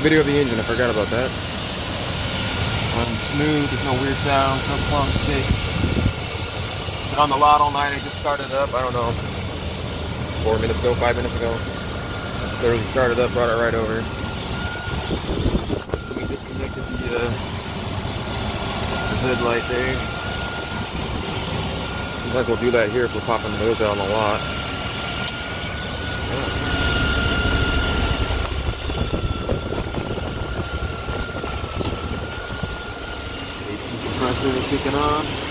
video of the engine. I forgot about that. Running smooth. There's no weird sounds, no clunks, ticks. Been on the lot all night. I just started up. I don't know, 4 minutes ago, 5 minutes ago. Literally started up, brought it right over. So we disconnected the hood light there. Sometimes we'll do that here if we're popping the hose out on the lot. AC compressor kicking on.